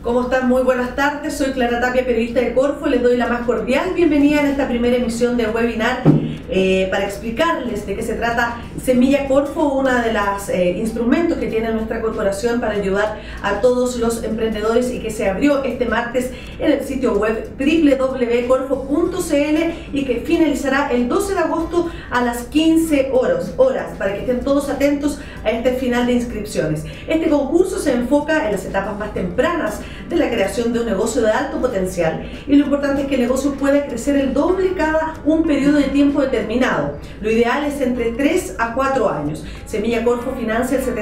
¿Cómo están? Muy buenas tardes, soy Clara Tapia, periodista de Corfo, y les doy la más cordial bienvenida en esta primera emisión del webinar para explicarles de qué se trata Semilla Corfo, uno de los instrumentos que tiene nuestra corporación para ayudar a todos los emprendedores y que se abrió este martes en el sitio web www.corfo.cl y que finalizará el 12 de agosto a las 15 horas, para que estén todos atentos a este final de inscripciones. Este concurso se enfoca en las etapas más tempranas de la creación de un negocio de alto potencial, y lo importante es que el negocio pueda crecer el doble cada un periodo de tiempo determinado. Lo ideal es entre 3 a 4 años. Semilla Corfo financia el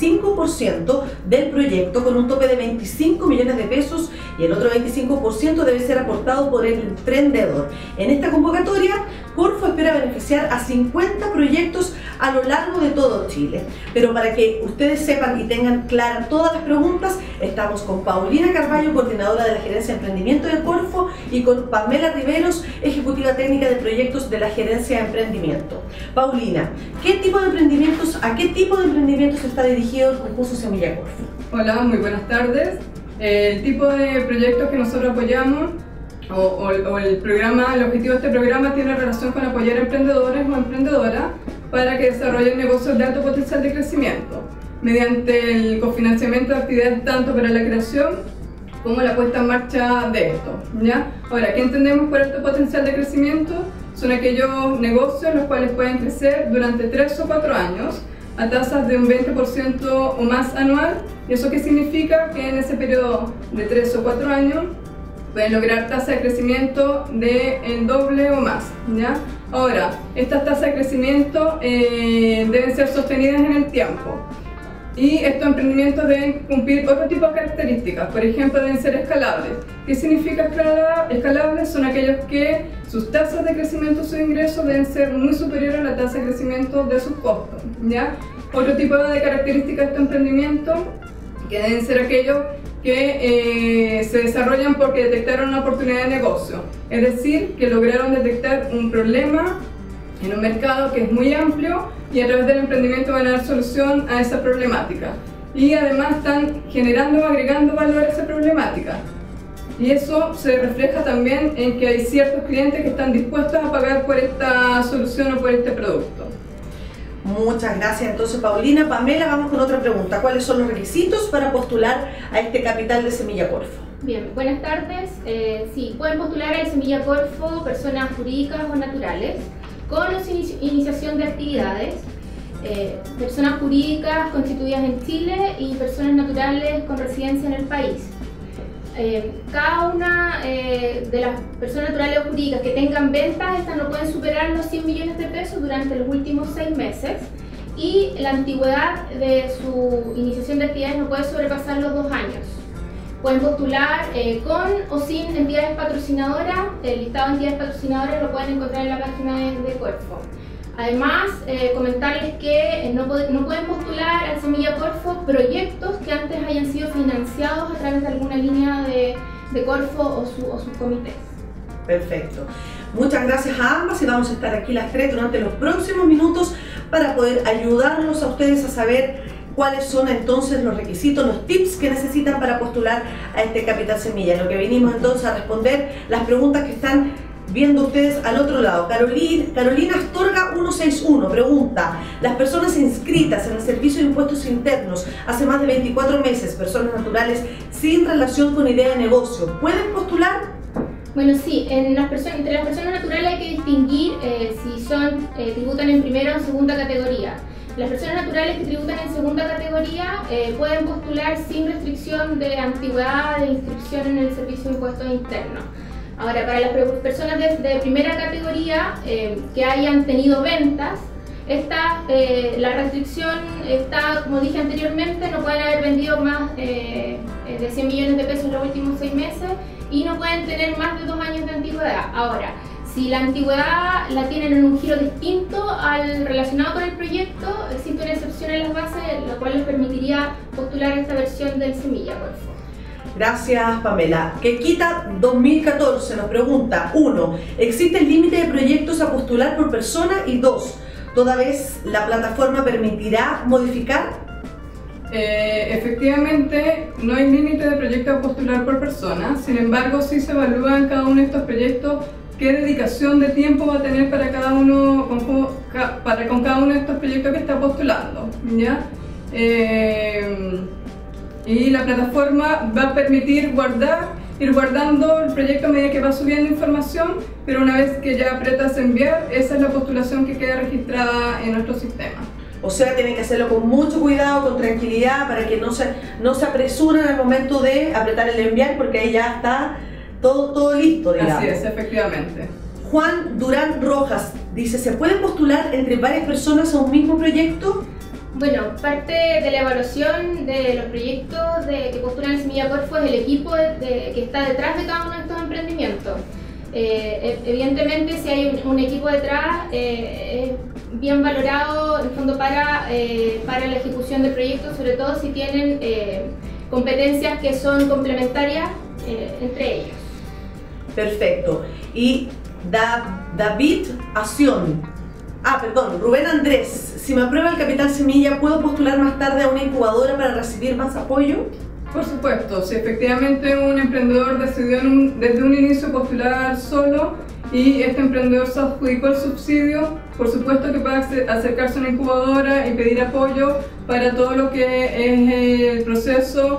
75% del proyecto con un tope de 25 millones de pesos y el otro 25% debe ser aportado por el emprendedor. En esta convocatoria, Corfo espera beneficiar a 50 proyectos a lo largo de todo Chile. Pero para que ustedes sepan y tengan claras todas las preguntas, estamos con Paulina Carballo, coordinadora de la Gerencia de Emprendimiento de Corfo, y con Pamela Riveros, ejecutiva técnica de proyectos de la Gerencia de Emprendimiento. Paulina, ¿a qué tipo de emprendimientos está dirigido el concurso Semilla Corfo? Hola, muy buenas tardes. El tipo de proyectos que nosotros apoyamos o el programa, el objetivo de este programa tiene relación con apoyar a emprendedores o emprendedoras para que desarrollen negocios de alto potencial de crecimiento mediante el cofinanciamiento de actividades tanto para la creación como la puesta en marcha de esto, ¿ya? Ahora, ¿qué entendemos por alto potencial de crecimiento? Son aquellos negocios los cuales pueden crecer durante 3 o 4 años a tasas de un 20% o más anual. ¿Y eso qué significa? Que en ese periodo de 3 o 4 años pueden lograr tasas de crecimiento del doble o más, ¿ya? Ahora, estas tasas de crecimiento deben ser sostenidas en el tiempo, y estos emprendimientos deben cumplir otro tipo de características. Por ejemplo, deben ser escalables. ¿Qué significa escalables? Son aquellos que sus tasas de crecimiento, sus ingresos deben ser muy superiores a la tasa de crecimiento de sus costos, ¿ya? Otro tipo de características de este emprendimiento que deben ser aquellos que se desarrollan porque detectaron una oportunidad de negocio, es decir, que lograron detectar un problema en un mercado que es muy amplio y a través del emprendimiento van a dar solución a esa problemática, y además están generando o agregando valor a esa problemática, y eso se refleja también en que hay ciertos clientes que están dispuestos a pagar por esta solución o por este producto. Muchas gracias entonces, Paulina. Pamela, vamos con otra pregunta. ¿Cuáles son los requisitos para postular a este capital de Semilla Corfo? Bien, buenas tardes. Sí, pueden postular al Semilla Corfo personas jurídicas o naturales con iniciación de actividades, personas jurídicas constituidas en Chile y personas naturales con residencia en el país. Cada una de las personas naturales o jurídicas que tengan ventas, estas no pueden superar los 100 millones de pesos durante los últimos 6 meses, y la antigüedad de su iniciación de actividades no puede sobrepasar los 2 años. Pueden postular con o sin entidades patrocinadoras. El listado de entidades patrocinadoras lo pueden encontrar en la página de Corfo. Además, comentarles que no pueden postular al Semilla Corfo proyectos que antes hayan sido financiados a través de alguna línea de Corfo o sus comités. Perfecto. Muchas gracias a ambas, y vamos a estar aquí las tres durante los próximos minutos para poder ayudarlos a ustedes a saber cuáles son entonces los requisitos, los tips que necesitan para postular a este Capital Semilla. Lo que vinimos entonces a responder las preguntas que están viendo ustedes al otro lado. Carolina Astorga 161 pregunta: las personas inscritas en el Servicio de Impuestos Internos hace más de 24 meses, personas naturales sin relación con idea de negocio, ¿pueden postular? Bueno, sí, entre las personas naturales hay que distinguir si tributan en primera o segunda categoría. Las personas naturales que tributan en segunda categoría pueden postular sin restricción de antigüedad de inscripción en el Servicio de Impuestos Internos. Ahora, para las personas de primera categoría que hayan tenido ventas, la restricción está, como dije anteriormente, no pueden haber vendido más de 100 millones de pesos en los últimos 6 meses y no pueden tener más de 2 años de antigüedad. Ahora, si la antigüedad la tienen en un giro distinto al relacionado con el proyecto, existe una excepción en las bases, lo cual les permitiría postular esta versión del Semilla Corfo. Gracias, Pamela. Quequita 2014 nos pregunta: 1. ¿Existe el límite de proyectos a postular por persona? Y 2. ¿Toda vez la plataforma permitirá modificar? Efectivamente, no hay límite de proyectos a postular por persona, sin embargo, sí se evalúa en cada uno de estos proyectos qué dedicación de tiempo va a tener para cada uno, con cada uno de estos proyectos que está postulando, ¿ya? Y la plataforma va a permitir ir guardando el proyecto a medida que va subiendo información, pero una vez que ya apretas enviar, esa es la postulación que queda registrada en nuestro sistema. O sea, tienen que hacerlo con mucho cuidado, con tranquilidad, para que no se apresuren al momento de apretar el enviar, porque ahí ya está todo listo, digamos. Así es, efectivamente. Juan Durán Rojas dice, ¿se puede postular entre varias personas a un mismo proyecto? Bueno, parte de la evaluación de los proyectos que postulan en Semilla Corfo es el equipo que está detrás de cada uno de estos emprendimientos. Evidentemente, si hay un equipo detrás, es bien valorado en el fondo para la ejecución del proyecto, sobre todo si tienen competencias que son complementarias entre ellos. Perfecto. Y David Acción. Rubén Andrés, si me aprueba el Capital Semilla, ¿puedo postular más tarde a una incubadora para recibir más apoyo? Por supuesto, si efectivamente un emprendedor decidió desde un inicio postular solo y este emprendedor se adjudicó el subsidio, por supuesto que puede acercarse a una incubadora y pedir apoyo para todo lo que es el proceso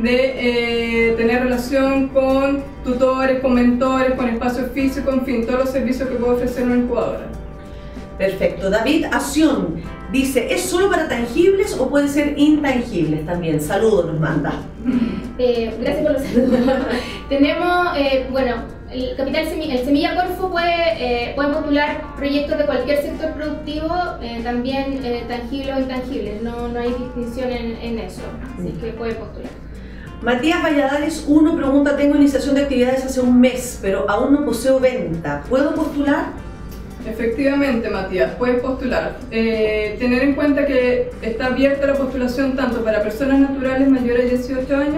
de tener relación con tutores, con mentores, con espacio físico, en fin, todos los servicios que puede ofrecer una incubadora. Perfecto. David Acción dice, ¿es solo para tangibles o pueden ser intangibles también? Saludos nos manda. Gracias por los saludos. Tenemos, el Semilla Corfo puede postular proyectos de cualquier sector productivo, también tangibles o intangibles, no hay distinción en eso, así que puede postular. Matías Valladares 1 pregunta, tengo iniciación de actividades hace un mes, pero aún no poseo venta, ¿puedo postular? Efectivamente, Matías, puedes postular. Tener en cuenta que está abierta la postulación tanto para personas naturales mayores de 18 años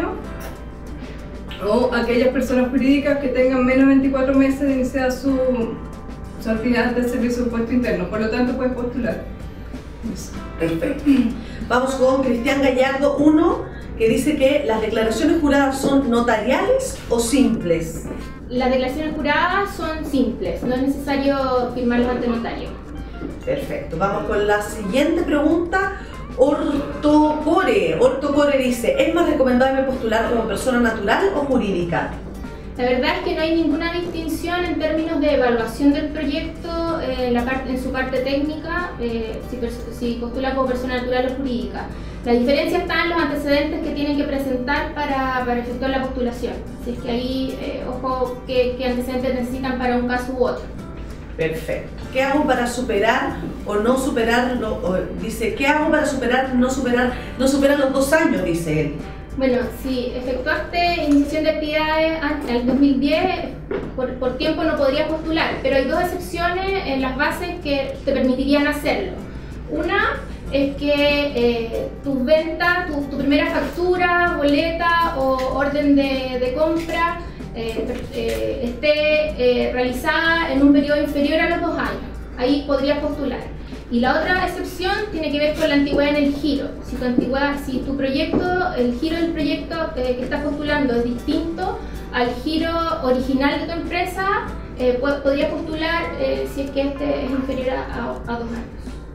o aquellas personas jurídicas que tengan menos de 24 meses de iniciar su actividad de servicio de impuesto interno. Por lo tanto, puedes postular. Perfecto. Vamos con Cristian Gallardo 1, que dice que las declaraciones juradas son notariales o simples. Las declaraciones juradas son simples, no es necesario firmarlas ante notario. Perfecto, vamos con la siguiente pregunta. Ortocore dice, ¿es más recomendable postular como persona natural o jurídica? La verdad es que no hay ninguna distinción en términos de evaluación del proyecto en su parte técnica, si postula como persona natural o jurídica. La diferencia está en los antecedentes que tienen que presentar para efectuar la postulación. Así es que ahí, ojo, qué antecedentes necesitan para un caso u otro. Perfecto. ¿Qué hago para superar o no superar? Dice, ¿qué hago para superar, no superar los 2 años? Dice él. Bueno, si efectuaste iniciación de actividades en el 2010, por tiempo no podrías postular, pero hay 2 excepciones en las bases que te permitirían hacerlo. Una es que tus ventas, tu primera factura, boleta o orden de compra esté realizada en un periodo inferior a los 2 años. Ahí podrías postular. Y la otra excepción tiene que ver con la antigüedad en el giro. Si tu proyecto, el giro del proyecto que estás postulando es distinto al giro original de tu empresa, podrías postular si es que este es inferior a 2 años.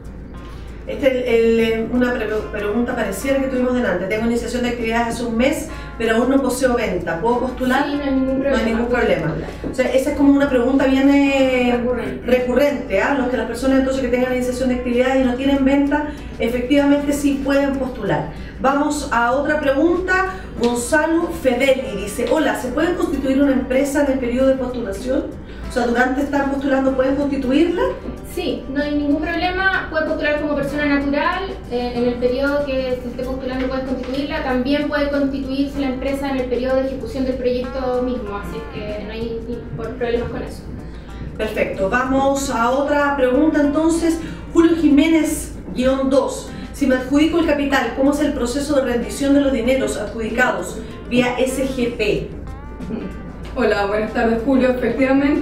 Una pregunta pareciera que tuvimos delante. Tengo iniciación de actividades hace un mes, pero aún no poseo venta. ¿Puedo postular? Sí, no hay ningún problema. No hay ningún problema. O sea, esa es como una pregunta bien recurrente. Las personas entonces que tengan iniciación de actividades y no tienen venta, efectivamente sí pueden postular. Vamos a otra pregunta. Gonzalo Fedeli dice, hola, ¿se puede constituir una empresa en el periodo de postulación? O sea, durante estar postulando, ¿pueden constituirla? Sí, no hay ningún problema, puede postular como persona natural, en el periodo que se esté postulando puedes constituirla, también puede constituirse la empresa en el periodo de ejecución del proyecto mismo, así que no hay problemas con eso. Perfecto, vamos a otra pregunta entonces. Julio Jiménez-2, si me adjudico el capital, ¿cómo es el proceso de rendición de los dineros adjudicados vía SGP? Hola, buenas tardes Julio. Efectivamente,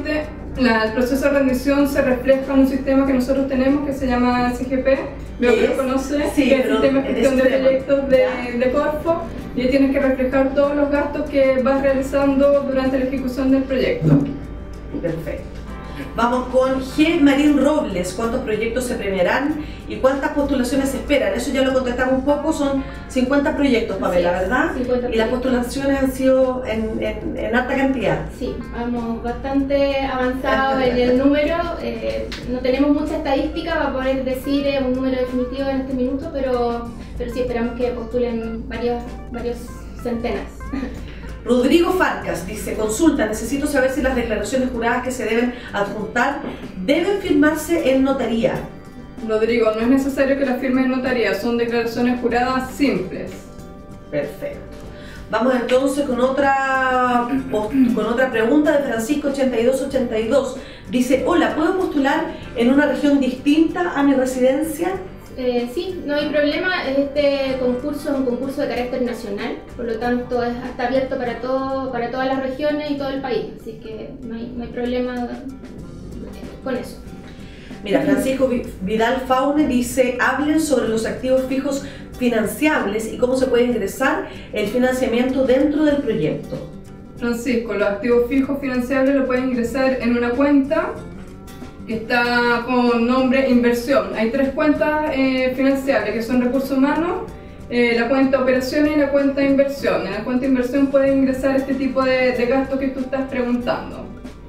El proceso de rendición se refleja en un sistema que nosotros tenemos que se llama SGP, veo que lo conoce, sí, que es el Sistema de Gestión de Proyectos de Corfo, y ahí tienes que reflejar todos los gastos que vas realizando durante la ejecución del proyecto. Perfecto. Vamos con G. Marín Robles. ¿Cuántos proyectos se premiarán y cuántas postulaciones se esperan? Eso ya lo contestamos un poco, son 50 proyectos, Pamela, ¿verdad? 50 y las postulaciones han sido en alta cantidad. Sí, vamos bastante avanzados en el número. No tenemos mucha estadística para poder decir un número definitivo en este minuto, pero sí esperamos que postulen varios centenas. Rodrigo Farcas dice, consulta, necesito saber si las declaraciones juradas que se deben adjuntar deben firmarse en notaría. Rodrigo, no es necesario que las firmes en notaría, son declaraciones juradas simples. Perfecto. Vamos entonces con otra pregunta de Francisco 8282. Dice, hola, ¿puedo postular en una región distinta a mi residencia? Sí, no hay problema. Este concurso es un concurso de carácter nacional, por lo tanto está abierto para todas las regiones y todo el país, así que no hay problema con eso. Mira, Francisco Vidal Faune dice, hablen sobre los activos fijos financiables y cómo se puede ingresar el financiamiento dentro del proyecto. Francisco, los activos fijos financiables lo pueden ingresar en una cuenta que está con nombre inversión. Hay 3 cuentas financiables que son recursos humanos, la cuenta operaciones y la cuenta inversión. En la cuenta inversión pueden ingresar este tipo de gastos que tú estás preguntando.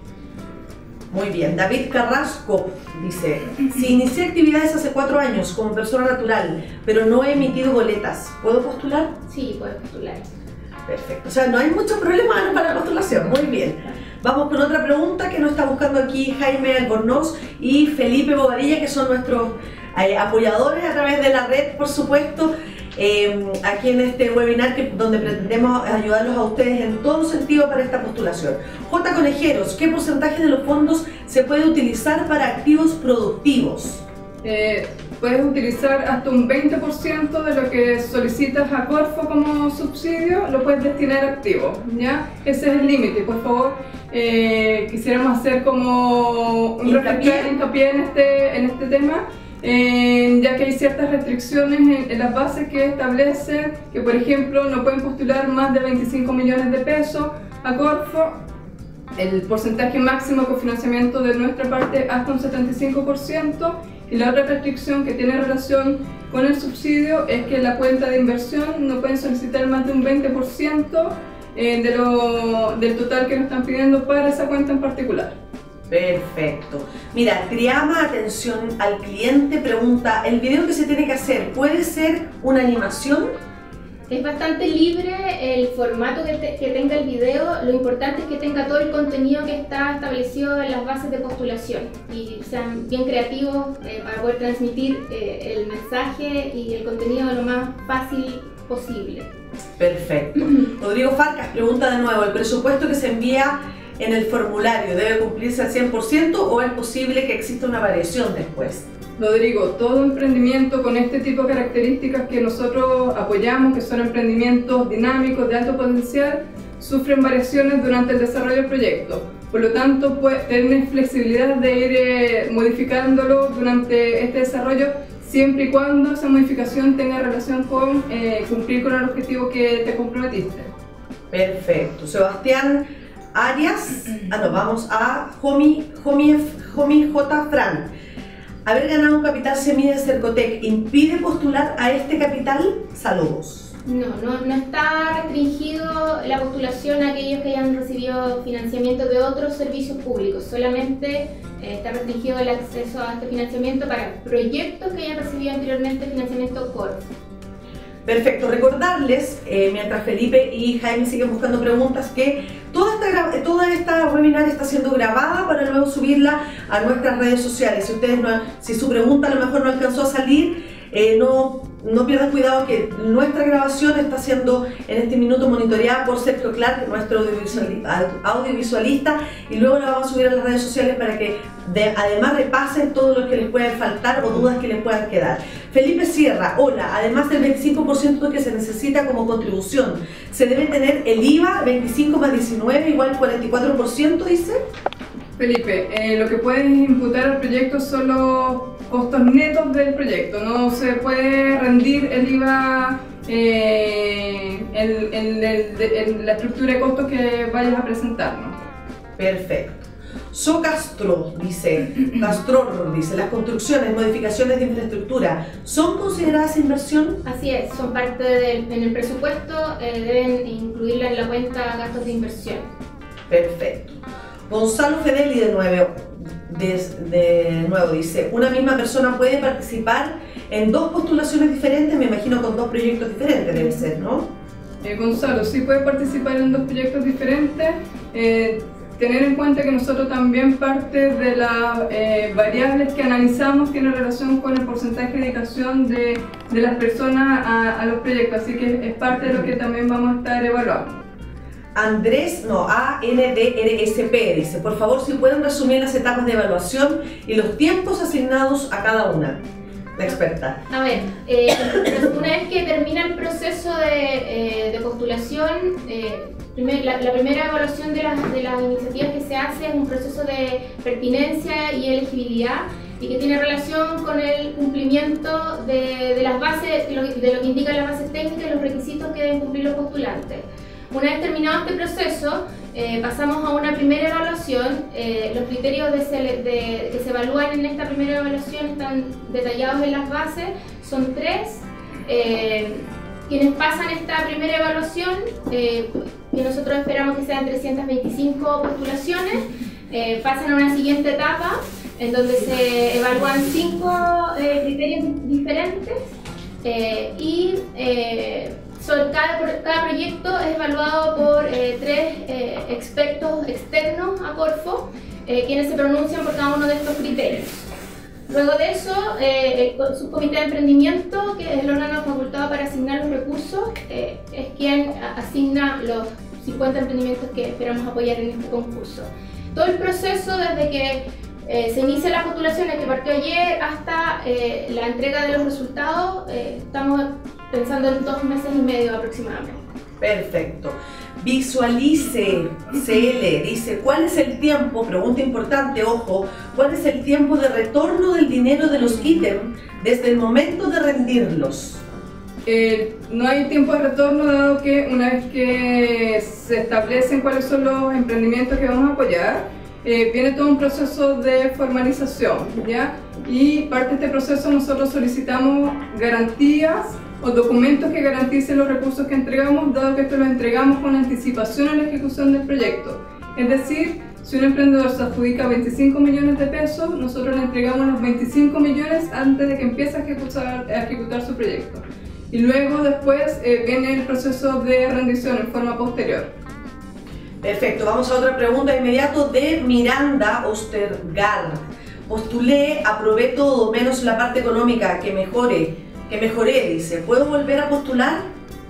Muy bien, David Carrasco dice, si inicié actividades hace 4 años como persona natural, pero no he emitido boletas, ¿puedo postular? Sí, puedes postular. Perfecto, o sea, no hay muchos problemas para la postulación, muy bien. Vamos con otra pregunta que nos está buscando aquí Jaime Albornoz y Felipe Bobadilla, que son nuestros apoyadores a través de la red, por supuesto, aquí en este webinar donde pretendemos ayudarlos a ustedes en todo sentido para esta postulación. J. Conejeros, ¿qué porcentaje de los fondos se puede utilizar para activos productivos? Puedes utilizar hasta un 20% de lo que solicitas a Corfo como subsidio, lo puedes destinar a activo, ¿ya? Ese es el límite. Por favor, quisiéramos hacer como un hincapié en este tema, ya que hay ciertas restricciones en las bases que establecen que, por ejemplo, no pueden postular más de 25 millones de pesos a Corfo. El porcentaje máximo de cofinanciamiento de nuestra parte hasta un 75%, y la otra restricción que tiene relación con el subsidio es que en la cuenta de inversión no pueden solicitar más de un 20% del total que nos están pidiendo para esa cuenta en particular. Perfecto. Mira, Triama Atención al Cliente pregunta, ¿el video que se tiene que hacer puede ser una animación? Es bastante libre el formato que tenga el video, lo importante es que tenga todo el contenido que está establecido en las bases de postulación y sean bien creativos para poder transmitir el mensaje y el contenido lo más fácil posible. Perfecto. Rodrigo Farcas pregunta de nuevo, ¿el presupuesto que se envía en el formulario debe cumplirse al 100% o es posible que exista una variación después? Rodrigo, todo emprendimiento con este tipo de características que nosotros apoyamos, que son emprendimientos dinámicos de alto potencial, sufren variaciones durante el desarrollo del proyecto. Por lo tanto, tienen flexibilidad de ir modificándolo durante este desarrollo, siempre y cuando esa modificación tenga relación con cumplir con el objetivo que te comprometiste. Perfecto. Sebastián Arias, vamos a Jomi J. Fran. ¿Haber ganado un capital SEMI de Cercotec impide postular a este capital? Saludos. No está restringido la postulación a aquellos que hayan recibido financiamiento de otros servicios públicos, solamente está restringido el acceso a este financiamiento para proyectos que hayan recibido anteriormente financiamiento Corfo. Perfecto, recordarles, mientras Felipe y Jaime siguen buscando preguntas, que toda esta webinar está siendo grabada para luego subirla a nuestras redes sociales. Si su pregunta a lo mejor no alcanzó a salir, no pierdan cuidado que nuestra grabación está siendo en este minuto monitoreada por Sergio Clark, nuestro audiovisualista, y luego la vamos a subir a las redes sociales para que además repasen todo lo que les puede faltar o dudas que les puedan quedar. Felipe Sierra, hola, además del 25% que se necesita como contribución, ¿se debe tener el IVA 25 más 19 igual 44%, dice? Felipe, lo que puedes imputar al proyecto son los costos netos del proyecto. No se puede rendir el IVA en la estructura de costos que vayas a presentarnos. Perfecto. Socastro dice, Castror dice, las construcciones, modificaciones de infraestructura, ¿son consideradas inversión? Así es, son parte en el presupuesto, deben incluirla en la cuenta gastos de inversión. Perfecto. Gonzalo Fedeli de nuevo dice, una misma persona puede participar en dos postulaciones diferentes, me imagino con dos proyectos diferentes debe ser, ¿no? Gonzalo, sí puede participar en dos proyectos diferentes. Tener en cuenta que nosotros también parte de las variables que analizamos tiene relación con el porcentaje de dedicación de las personas a los proyectos, así que es parte de lo que también vamos a estar evaluando. ANDRSP dice, por favor si pueden resumir las etapas de evaluación y los tiempos asignados a cada una. La experta. A ver, una vez que termina el proceso de postulación, la primera evaluación de las iniciativas que se hace es un proceso de pertinencia y elegibilidad y que tiene relación con el cumplimiento de las bases, de lo que indican las bases técnicas y los requisitos que deben cumplir los postulantes. Una vez terminado este proceso, pasamos a una primera evaluación. Los criterios que se evalúan en esta primera evaluación están detallados en las bases, son 3. Quienes pasan esta primera evaluación, que nosotros esperamos que sean 325 postulaciones, pasan a una siguiente etapa en donde se evalúan 5 criterios diferentes y cada proyecto es evaluado por 3 expertos externos a Corfo, quienes se pronuncian por cada uno de estos criterios. Luego de eso, el subcomité de emprendimiento, que es el órgano facultado para asignar los recursos, es quien asigna los 50 emprendimientos que esperamos apoyar en este concurso. Todo el proceso, desde que se inicia la postulación, que partió ayer, hasta la entrega de los resultados, estamos pensando en 2 meses y medio aproximadamente. Perfecto. Visualice CL dice, ¿cuál es el tiempo? Pregunta importante, ojo, ¿cuál es el tiempo de retorno del dinero de los ítems desde el momento de rendirlos? No hay tiempo de retorno, dado que una vez que se establecen cuáles son los emprendimientos que vamos a apoyar, viene todo un proceso de formalización, ¿ya? Y parte de este proceso nosotros solicitamos garantías o documentos que garanticen los recursos que entregamos, dado que esto lo entregamos con anticipación a la ejecución del proyecto. Es decir, si un emprendedor se adjudica 25 millones de pesos, nosotros le entregamos los 25 millones antes de que empiece a ejecutar su proyecto. Y luego después viene el proceso de rendición en forma posterior. Perfecto, vamos a otra pregunta de inmediato de Miranda Ostergaard. Postulé, aprobé todo, menos la parte económica, que mejoré, dice. ¿Puedo volver a postular?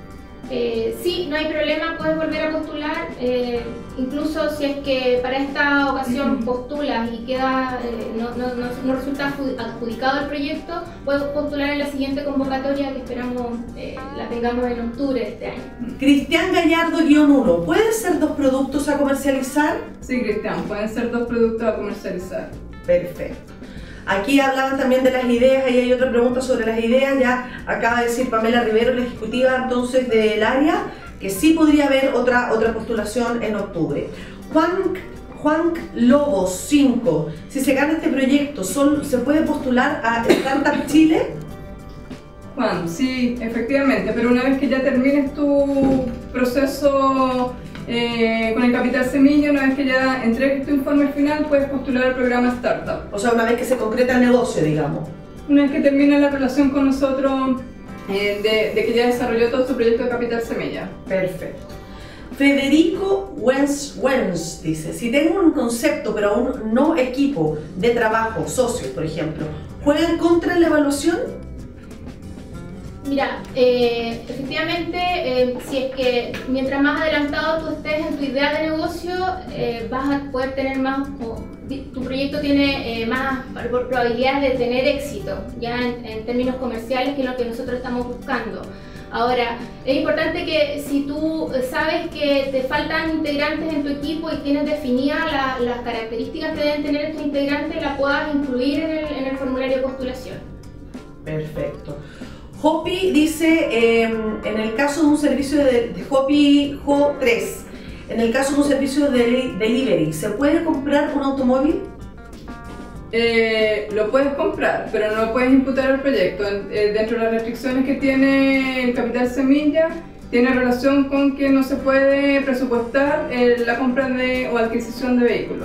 Sí, no hay problema, puedes volver a postular, incluso si es que para esta ocasión postulas y queda, no resulta adjudicado el proyecto, puedes postular en la siguiente convocatoria que esperamos la tengamos en octubre de este año. Cristian Gallardo-1, ¿pueden ser 2 productos a comercializar? Sí, Cristian, pueden ser 2 productos a comercializar. Perfecto. Aquí hablaban también de las ideas, ahí hay otra pregunta sobre las ideas, ya acaba de decir Pamela Rivero, la ejecutiva entonces del área, que sí podría haber otra postulación en octubre. Juan Lobos 5, si se gana este proyecto, ¿se puede postular a Startup Chile? Juan, sí, efectivamente, pero una vez que ya termines tu proceso con el capital semilla, una vez que ya entregues tu informe final, puedes postular al programa Startup. O sea, una vez que se concreta el negocio, digamos. Una vez que termina la relación con nosotros, de que ya desarrolló todo su proyecto de capital semilla. Perfecto. Federico Wens dice, si tengo un concepto pero aún no equipo de trabajo, socios por ejemplo, ¿juegan contra la evaluación? Mira, efectivamente, si es que mientras más adelantado tú estés en tu idea de negocio, vas a poder tener más, tu proyecto tiene más probabilidades de tener éxito, ya en términos comerciales, que es lo que nosotros estamos buscando. Ahora, es importante que si tú sabes que te faltan integrantes en tu equipo y tienes definidas las características que deben tener estos integrantes, la puedas incluir en el formulario de postulación. Perfecto. Hopi dice, en el caso de un servicio de Hopi Jo3, en el caso de un servicio de delivery, ¿se puede comprar un automóvil? Lo puedes comprar, pero no lo puedes imputar al proyecto. Dentro de las restricciones que tiene el capital semilla, tiene relación con que no se puede presupuestar la compra o adquisición de vehículos.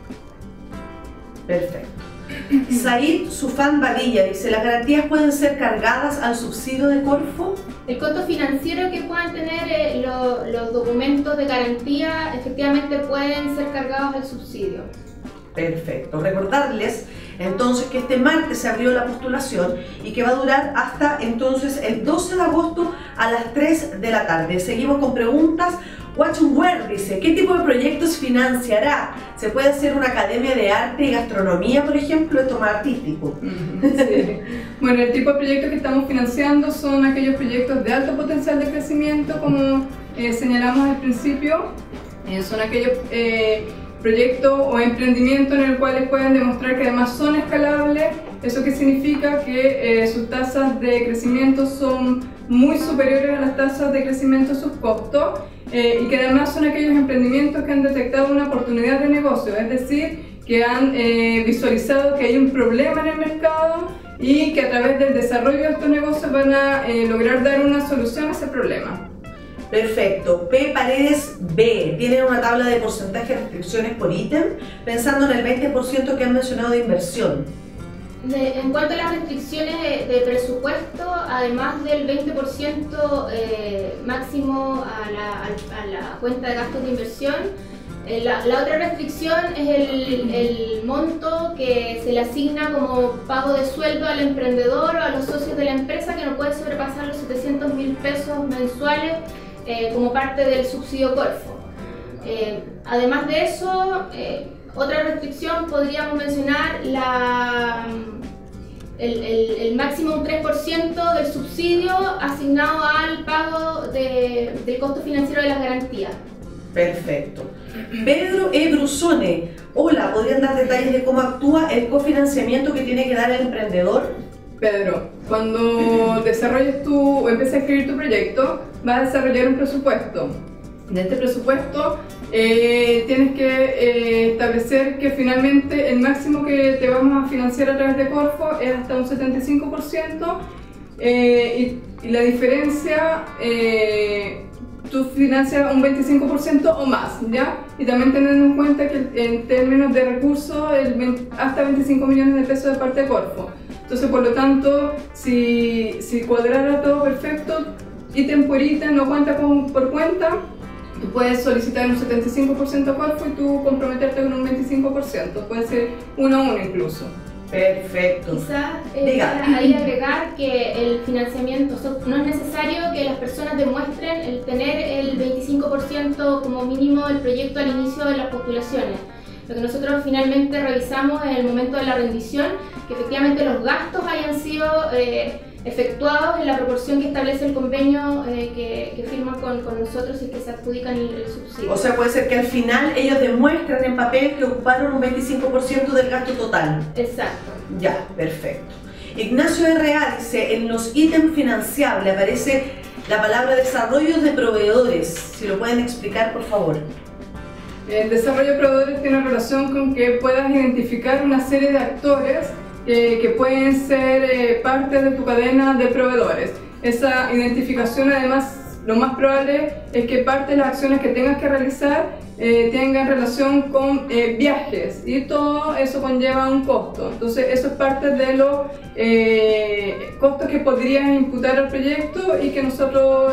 Perfecto. Said Sufán Badilla dice, ¿las garantías pueden ser cargadas al subsidio de Corfo? El costo financiero que puedan tener los documentos de garantía efectivamente pueden ser cargados al subsidio. Perfecto. Recordarles entonces que este martes se abrió la postulación y que va a durar hasta entonces el 12 de agosto a las 3 de la tarde. Seguimos con preguntas. Watchunware dice, ¿qué tipo de proyectos financiará? ¿Se puede hacer una academia de arte y gastronomía, por ejemplo? Esto más artístico. Sí. Bueno, el tipo de proyectos que estamos financiando son aquellos proyectos de alto potencial de crecimiento, como señalamos al principio. Son aquellos proyectos o emprendimientos en los cuales pueden demostrar que además son escalables. ¿Eso qué significa? Que sus tasas de crecimiento son muy superiores a las tasas de crecimiento de sus costos, y que además son aquellos emprendimientos que han detectado una oportunidad de negocio, es decir, que han visualizado que hay un problema en el mercado y que a través del desarrollo de estos negocios van a lograr dar una solución a ese problema. Perfecto. P. Paredes B. Tienen una tabla de porcentaje de restricciones por ítem, pensando en el 20% que han mencionado de inversión. En cuanto a las restricciones de presupuesto, además del 20% máximo a la cuenta de gastos de inversión, la otra restricción es el monto que se le asigna como pago de sueldo al emprendedor o a los socios de la empresa, que no puede sobrepasar los 700.000 pesos mensuales como parte del subsidio Corfo. Además de eso, otra restricción podríamos mencionar el máximo un 3% del subsidio asignado al pago del costo financiero de las garantías. Perfecto. Pedro E. Brusone, hola, ¿podrían dar detalles de cómo actúa el cofinanciamiento que tiene que dar el emprendedor? Pedro, cuando desarrolles o empieces a escribir tu proyecto, vas a desarrollar un presupuesto. En este presupuesto tienes que establecer que finalmente el máximo que te vamos a financiar a través de Corfo es hasta un 75%, y la diferencia tú financias un 25% o más, ¿ya? Y también teniendo en cuenta que en términos de recursos hasta 25 millones de pesos de parte de Corfo. Entonces, por lo tanto, si cuadrara todo perfecto, ítem por ítem, no cuenta por cuenta, tú puedes solicitar un 75% a Corfo y tú comprometerte con un 25%, puede ser 1 a 1 incluso. Perfecto. Quizás para ahí agregar que el financiamiento, no es necesario que las personas demuestren el tener el 25% como mínimo del proyecto al inicio de las postulaciones. Lo que nosotros finalmente revisamos en el momento de la rendición, que efectivamente los gastos hayan sido efectuados en la proporción que establece el convenio que firman con nosotros y que se adjudican el subsidio. O sea, puede ser que al final ellos demuestren en papel que ocuparon un 25% del gasto total. Exacto. Ya, perfecto. Ignacio R.A. dice, en los ítems financiables aparece la palabra desarrollo de proveedores. Si lo pueden explicar, por favor. El desarrollo de proveedores tiene relación con que puedas identificar una serie de actores que pueden ser parte de tu cadena de proveedores. Esa identificación, además, lo más probable es que parte de las acciones que tengas que realizar tengan relación con viajes, y todo eso conlleva un costo. Entonces, eso es parte de los costos que podrías imputar al proyecto y que nosotros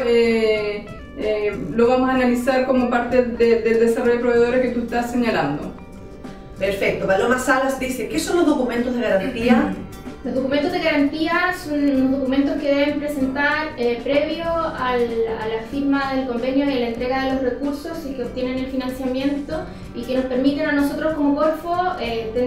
lo vamos a analizar como parte del desarrollo de proveedores que tú estás señalando. Perfecto. Paloma Salas dice, ¿qué son los documentos de garantía? Los documentos de garantía son unos documentos que deben presentar previo a la firma del convenio y a la entrega de los recursos y que obtienen el financiamiento y que nos permiten a nosotros como Corfo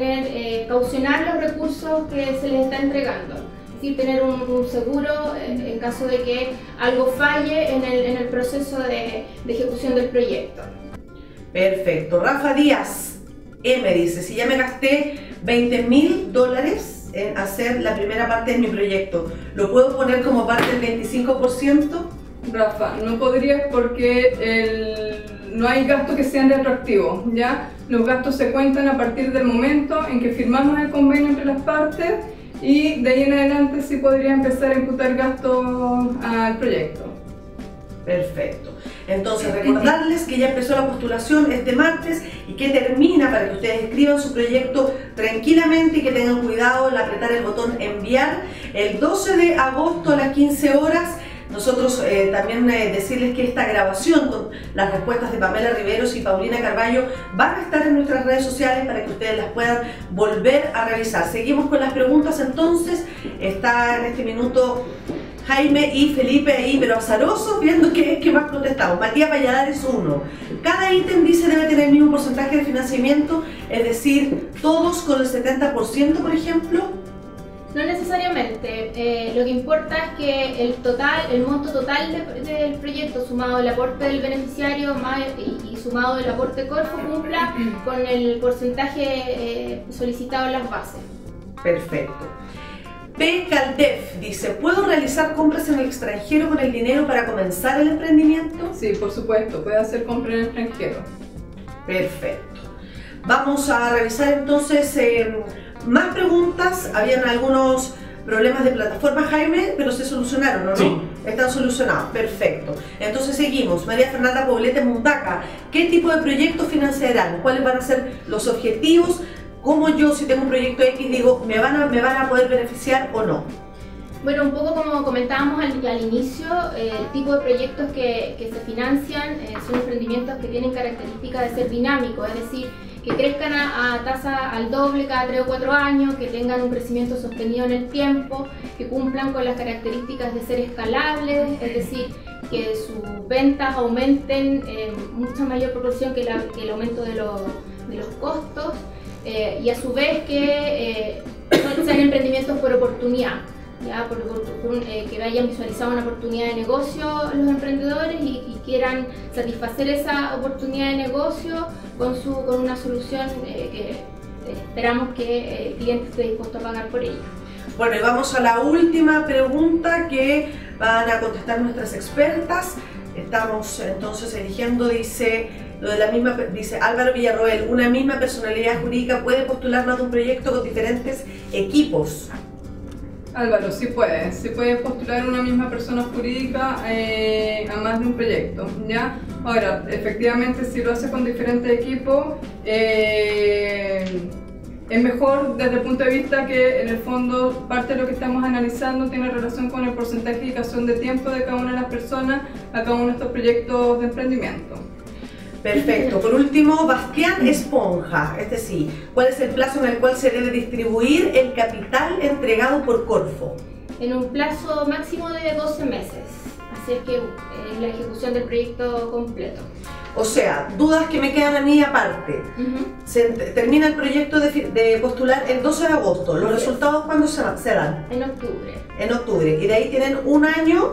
caucionar los recursos que se les está entregando. Es decir, tener un seguro en caso de que algo falle en el proceso de ejecución del proyecto. Perfecto. Rafa Díaz M dice, si ya me gasté $20.000 en hacer la primera parte de mi proyecto, ¿lo puedo poner como parte del 25%? Rafa, no podrías porque no hay gastos que sean retroactivos, ¿ya? Los gastos se cuentan a partir del momento en que firmamos el convenio entre las partes y de ahí en adelante sí podría empezar a imputar gastos al proyecto. Perfecto. Entonces, recordarles que ya empezó la postulación este martes y que termina para que ustedes escriban su proyecto tranquilamente y que tengan cuidado al apretar el botón enviar el 12 de agosto a las 15 horas. Nosotros también decirles que esta grabación con las respuestas de Pamela Riveros y Paulina Carballo van a estar en nuestras redes sociales para que ustedes las puedan volver a revisar. Seguimos con las preguntas entonces. Está en este minuto Jaime y Felipe ahí, pero azarosos, viendo qué más contestamos. Matías Valladares 1. Cada ítem dice debe tener el mismo porcentaje de financiamiento, es decir, todos con el 70%, por ejemplo. No necesariamente, lo que importa es que el monto total del proyecto sumado el aporte del beneficiario y sumado el aporte Corfo cumpla con el porcentaje solicitado en las bases. Perfecto. P. Caldef dice, ¿puedo realizar compras en el extranjero con el dinero para comenzar el emprendimiento? Sí, por supuesto, puede hacer compras en el extranjero. Perfecto. Vamos a revisar entonces más preguntas. Habían algunos problemas de plataforma, Jaime, pero se solucionaron, ¿o no? Sí. Están solucionados, perfecto. Entonces seguimos. María Fernanda Poblete Mundaca, ¿qué tipo de proyectos financiarán? ¿Cuáles van a ser los objetivos? ¿Cómo yo, si tengo un proyecto X, digo, me van a poder beneficiar o no? Bueno, un poco como comentábamos al inicio, el tipo de proyectos que se financian son emprendimientos que tienen características de ser dinámicos, es decir, que crezcan a tasa al doble cada 3 o 4 años, que tengan un crecimiento sostenido en el tiempo, que cumplan con las características de ser escalables, es decir, que sus ventas aumenten en mucha mayor proporción que el aumento de los costos, y a su vez que sean emprendimientos por oportunidad. Ya, que vayan visualizando una oportunidad de negocio los emprendedores y quieran satisfacer esa oportunidad de negocio con una solución que esperamos que el cliente esté dispuesto a pagar por ella. Bueno, y vamos a la última pregunta que van a contestar nuestras expertas. Estamos entonces eligiendo, dice Álvaro Villarroel, ¿una misma personalidad jurídica puede postular más de un proyecto con diferentes equipos? Álvaro, sí puedes postular una misma persona jurídica a más de un proyecto, ¿ya? Ahora, efectivamente, si lo hace con diferentes equipos, es mejor desde el punto de vista que en el fondo parte de lo que estamos analizando tiene relación con el porcentaje de dedicación de tiempo de cada una de las personas a cada uno de estos proyectos de emprendimiento. Perfecto. Por último, Bastián Esponja, sí, ¿cuál es el plazo en el cual se debe distribuir el capital entregado por Corfo? En un plazo máximo de 12 meses, así es que es la ejecución del proyecto completo. O sea, dudas que me quedan a mí aparte. Se termina el proyecto de postular el 12 de agosto. ¿Los resultados cuándo se dan? En octubre. En octubre. Y de ahí tienen un año.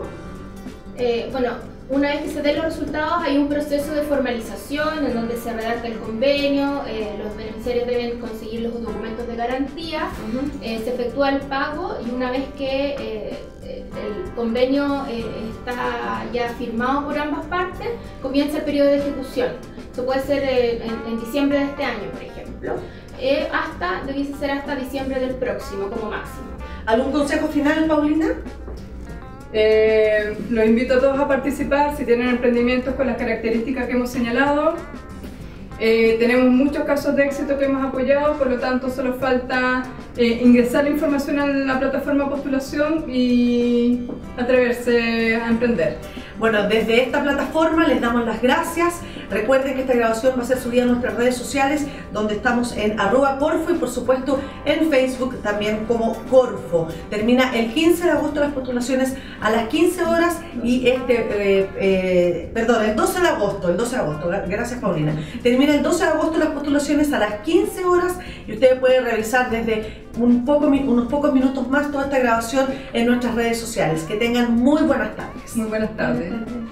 Una vez que se den los resultados hay un proceso de formalización en donde se redacta el convenio, los beneficiarios deben conseguir los documentos de garantía, se efectúa el pago y una vez que el convenio está ya firmado por ambas partes, comienza el periodo de ejecución. Eso puede ser en diciembre de este año, por ejemplo, debiese ser hasta diciembre del próximo como máximo. ¿Algún consejo final, Paulina? Los invito a todos a participar si tienen emprendimientos con las características que hemos señalado. Tenemos muchos casos de éxito que hemos apoyado, por lo tanto solo falta ingresar la información en la plataforma de postulación y atreverse a emprender. Bueno, desde esta plataforma les damos las gracias Recuerden que esta grabación va a ser subida a nuestras redes sociales, donde estamos en @Corfo y por supuesto en Facebook también como Corfo. Termina el 15 de agosto las postulaciones a las 15 horas y el 12 de agosto, gracias Paulina. Termina el 12 de agosto las postulaciones a las 15 horas y ustedes pueden revisar desde unos pocos minutos más toda esta grabación en nuestras redes sociales. Que tengan muy buenas tardes. Muy buenas tardes.